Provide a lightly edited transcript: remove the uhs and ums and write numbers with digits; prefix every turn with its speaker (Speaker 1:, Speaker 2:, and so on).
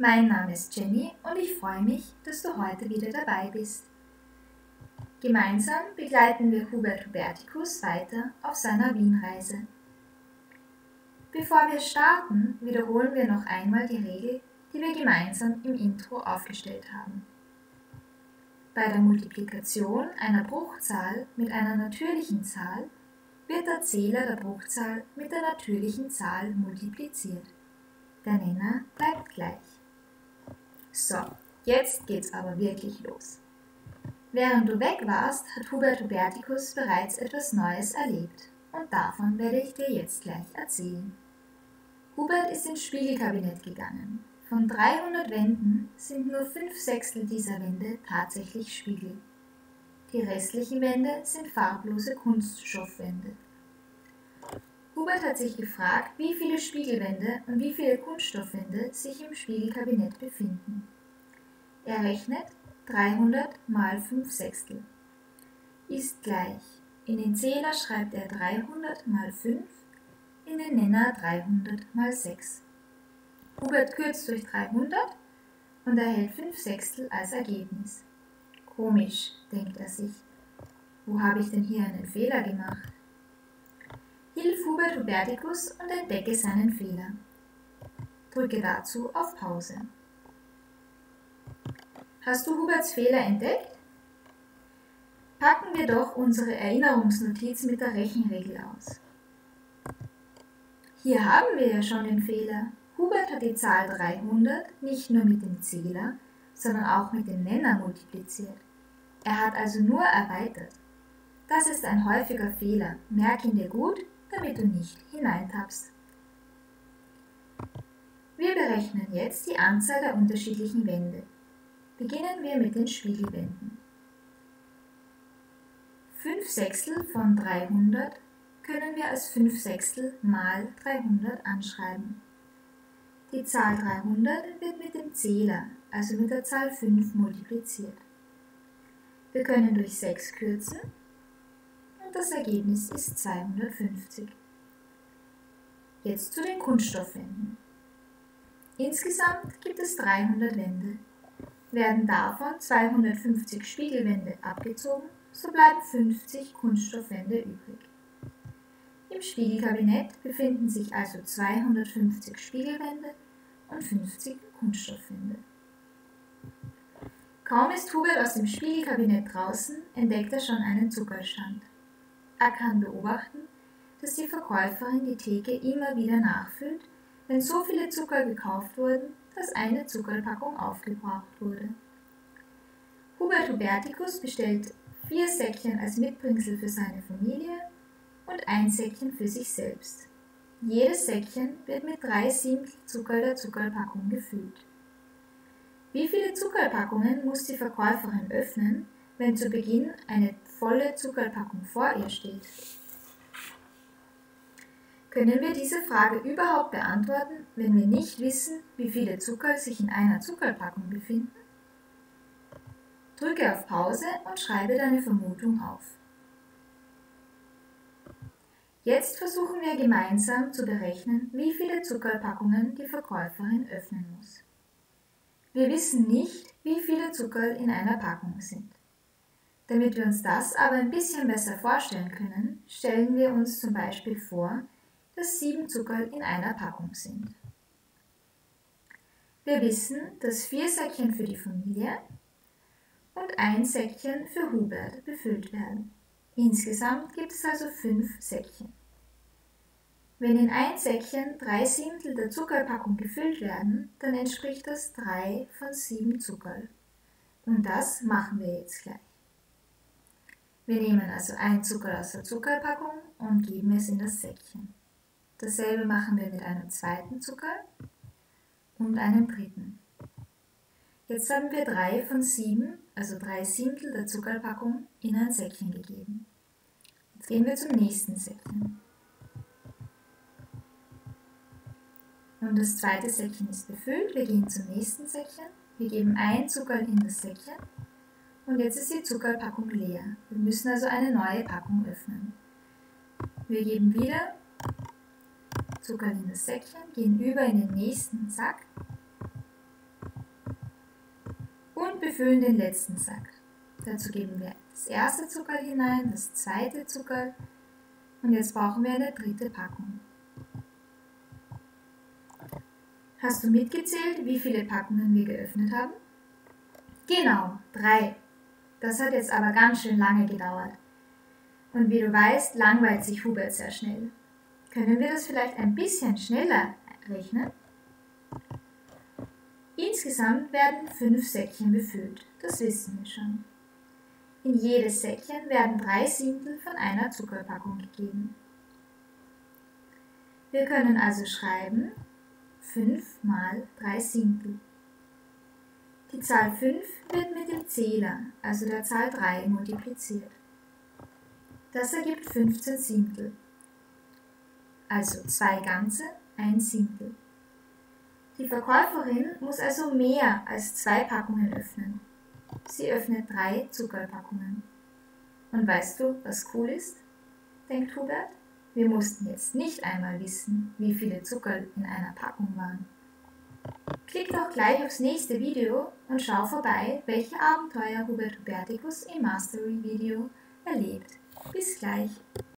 Speaker 1: Mein Name ist Jenny und ich freue mich, dass du heute wieder dabei bist. Gemeinsam begleiten wir Hubert Huberticus weiter auf seiner Wienreise. Bevor wir starten, wiederholen wir noch einmal die Regel, die wir gemeinsam im Intro aufgestellt haben. Bei der Multiplikation einer Bruchzahl mit einer natürlichen Zahl wird der Zähler der Bruchzahl mit der natürlichen Zahl multipliziert. Der Nenner bleibt gleich. So, jetzt geht's aber wirklich los. Während du weg warst, hat Hubert Huberticus bereits etwas Neues erlebt und davon werde ich dir jetzt gleich erzählen. Hubert ist ins Spiegelkabinett gegangen. Von 300 Wänden sind nur 5/6 dieser Wände tatsächlich Spiegel. Die restlichen Wände sind farblose Kunststoffwände. Hubert hat sich gefragt, wie viele Spiegelwände und wie viele Kunststoffwände sich im Spiegelkabinett befinden. Er rechnet 300 mal 5/6 ist gleich. In den Zähler schreibt er 300 mal 5, in den Nenner 300 mal 6. Hubert kürzt durch 300 und erhält 5/6 als Ergebnis. Komisch, denkt er sich. Wo habe ich denn hier einen Fehler gemacht? Hilf Hubert Huberticus und entdecke seinen Fehler. Drücke dazu auf Pause. Hast du Huberts Fehler entdeckt? Packen wir doch unsere Erinnerungsnotiz mit der Rechenregel aus. Hier haben wir ja schon den Fehler. Hubert hat die Zahl 300 nicht nur mit dem Zähler, sondern auch mit dem Nenner multipliziert. Er hat also nur erweitert. Das ist ein häufiger Fehler. Merk ihn dir gut, damit du nicht hineintappst. Wir berechnen jetzt die Anzahl der unterschiedlichen Wände. Beginnen wir mit den Spiegelwänden. 5/6 von 300 können wir als 5/6 mal 300 anschreiben. Die Zahl 300 wird mit dem Zähler, also mit der Zahl 5, multipliziert. Wir können durch 6 kürzen und das Ergebnis ist 250. Jetzt zu den Kunststoffwänden. Insgesamt gibt es 300 Wände. Werden davon 250 Spiegelwände abgezogen, so bleiben 50 Kunststoffwände übrig. Im Spiegelkabinett befinden sich also 250 Spiegelwände und 50 Kunststoffwände. Kaum ist Hubert aus dem Spiegelkabinett draußen, entdeckt er schon einen Zuckerstand. Er kann beobachten, dass die Verkäuferin die Theke immer wieder nachfüllt, wenn so viele Zucker gekauft wurden, dass eine Zuckerpackung aufgebraucht wurde. Hubert Huberticus bestellt 4 Säckchen als Mitbringsel für seine Familie und 1 Säckchen für sich selbst. Jedes Säckchen wird mit 3/7 Zucker der Zuckerpackung gefüllt. Wie viele Zuckerpackungen muss die Verkäuferin öffnen, wenn zu Beginn eine volle Zuckerpackung vor ihr steht? Können wir diese Frage überhaupt beantworten, wenn wir nicht wissen, wie viele Zucker sich in einer Zuckerpackung befinden? Drücke auf Pause und schreibe deine Vermutung auf. Jetzt versuchen wir gemeinsam zu berechnen, wie viele Zuckerpackungen die Verkäuferin öffnen muss. Wir wissen nicht, wie viele Zucker in einer Packung sind. Damit wir uns das aber ein bisschen besser vorstellen können, stellen wir uns zum Beispiel vor, dass 7 Zucker in einer Packung sind. Wir wissen, dass 4 Säckchen für die Familie und 1 Säckchen für Hubert befüllt werden. Insgesamt gibt es also 5 Säckchen. Wenn in ein Säckchen 3/7 der Zuckerpackung gefüllt werden, dann entspricht das 3 von 7 Zucker. Und das machen wir jetzt gleich. Wir nehmen also ein Zucker aus der Zuckerpackung und geben es in das Säckchen. Dasselbe machen wir mit einem zweiten Zucker und einem dritten. Jetzt haben wir 3 von 7, also 3/7 der Zuckerpackung, in ein Säckchen gegeben. Jetzt gehen wir zum nächsten Säckchen. Und das zweite Säckchen ist befüllt. Wir gehen zum nächsten Säckchen. Wir geben ein Zucker in das Säckchen. Und jetzt ist die Zuckerpackung leer. Wir müssen also eine neue Packung öffnen. Wir geben wieder Zucker in das Säckchen, gehen über in den nächsten Sack und befüllen den letzten Sack. Dazu geben wir das erste Zuckerl hinein, das zweite Zuckerl und jetzt brauchen wir eine dritte Packung. Hast du mitgezählt, wie viele Packungen wir geöffnet haben? Genau, 3. Das hat jetzt aber ganz schön lange gedauert. Und wie du weißt, langweilt sich Hubert sehr schnell. Können wir das vielleicht ein bisschen schneller rechnen? Insgesamt werden 5 Säckchen befüllt, das wissen wir schon. In jedes Säckchen werden 3/7 von einer Zuckerpackung gegeben. Wir können also schreiben 5 mal 3/7. Die Zahl 5 wird mit dem Zähler, also der Zahl 3, multipliziert. Das ergibt 15/7. Also 2 ganze, 1/7. Die Verkäuferin muss also mehr als 2 Packungen öffnen. Sie öffnet 3 Zuckerpackungen. Und weißt du, was cool ist? Denkt Hubert. Wir mussten jetzt nicht einmal wissen, wie viele Zuckerl in einer Packung waren. Klick doch gleich aufs nächste Video und schau vorbei, welche Abenteuer Hubert Huberticus im Mastery-Video erlebt. Bis gleich!